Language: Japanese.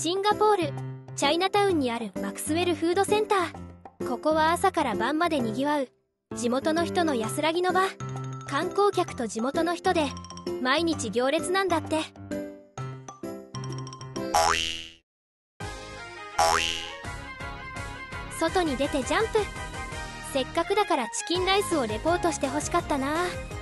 シンガポールチャイナタウンにあるマクスウェルフードセンター。ここは朝から晩までにぎわう地元の人の安らぎの場。観光客と地元の人で毎日行列なんだって。外に出てジャンプ。せっかくだからチキンライスをレポートしてほしかったな。